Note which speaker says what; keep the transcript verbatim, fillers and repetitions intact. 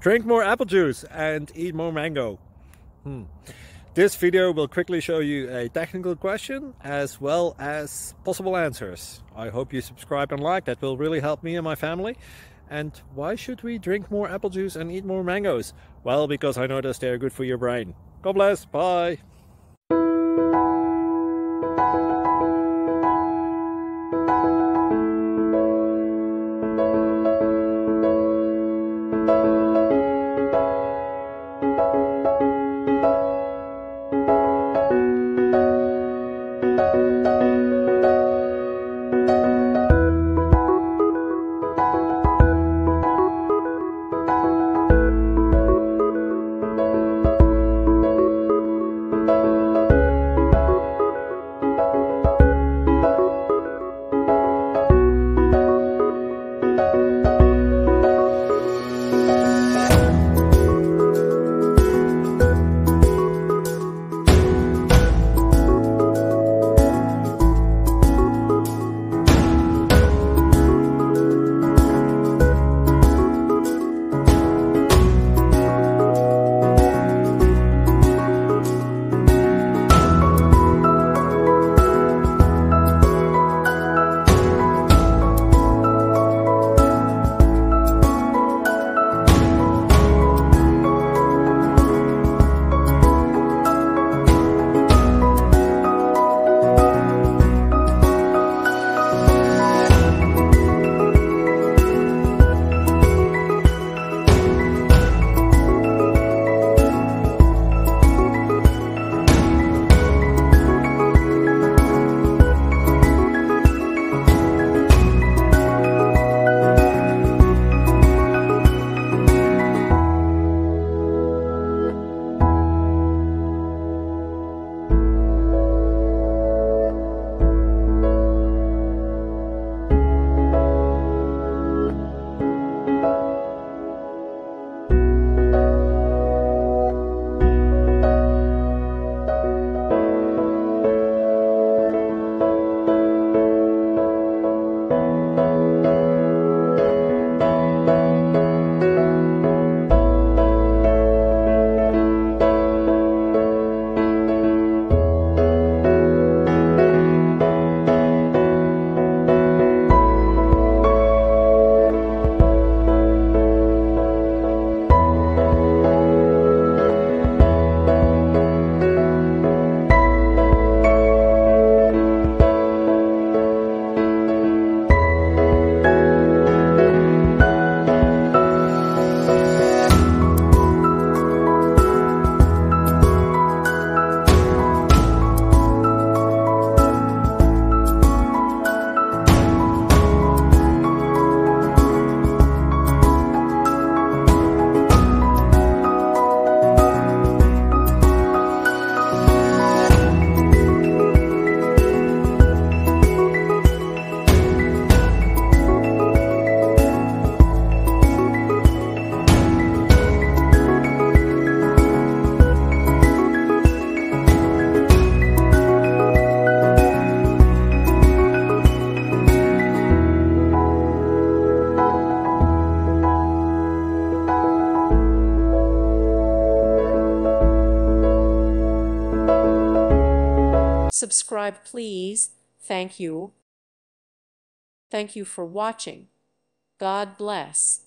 Speaker 1: Drink more apple juice and eat more mango. Hmm. This video will quickly show you a technical question as well as possible answers. I hope you subscribe and like, that will really help me and my family. And why should we drink more apple juice and eat more mangoes? Well, because I noticed they're good for your brain. God bless, bye!
Speaker 2: Subscribe, please. Thank you. Thank you for watching. God bless.